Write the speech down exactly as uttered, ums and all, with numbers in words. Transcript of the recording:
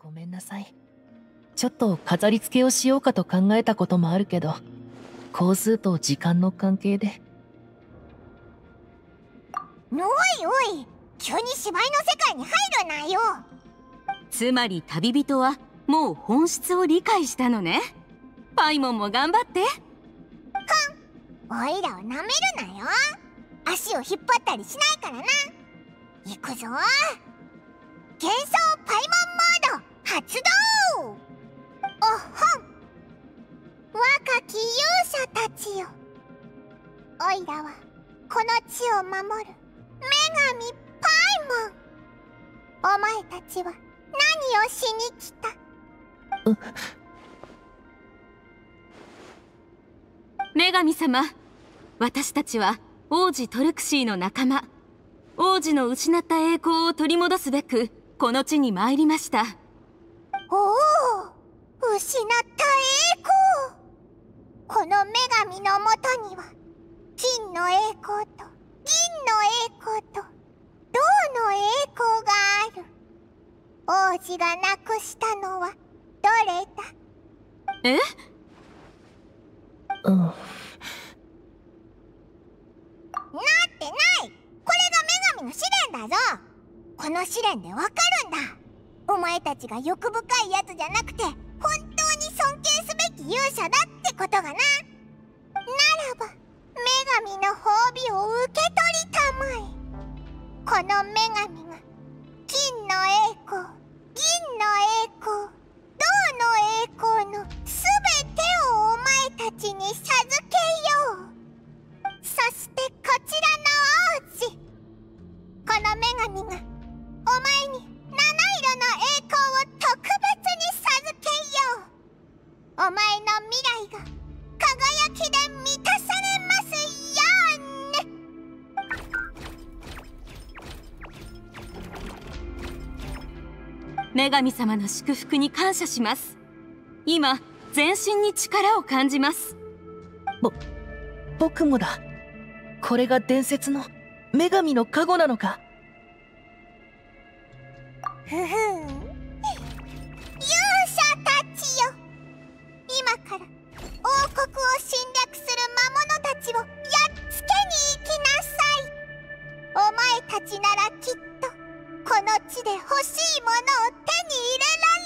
ごめんなさい。ちょっと飾り付けをしようかと考えたこともあるけど、工数と時間の関係で。 おいおい、急に芝居の世界に入るなよ。 つまり旅人はもう本質を理解したのね。パイモンも頑張って。 おいらをなめるなよ。足を引っ張ったりしないからな。行くぞ。幻想パイモンモード発動。おっほん。若き勇者たちよ、おいらはこの地を守る女神パイモン。お前たちは何をしに来た？ 女神様、私たちは王子トルクシーの仲間。王子の失った栄光を取り戻すべくこの地に参りました。 おお、失った栄光。この女神のもとには金の栄光と銀の栄光と銅の栄光がある。王子がなくしたのはどれだ？ え？ うん。 なってない。これが女神の試練だぞ。この試練でわかるんだ。お前たちが欲深いやつじゃなくて本当に尊敬すべき勇者だってことがな。ならば女神の褒美を受け取りたまえ。この女神が金の栄光、銀の栄光、銅の栄光のすべてをお前たちに授けよう。そしてこちらの王子、この女神がお前に七色の栄光を特別に授けよう。お前の未来が輝きで満たされますようね。 女神様の祝福に感謝します。今全身に力を感じます。 ぼ僕もだ。これが伝説の女神の加護なのか。 ふふん、勇者たちよ、今から王国を侵略する魔物たちをやっつけに行きなさい。お前たちならきっとこの地で欲しいものを手に入れら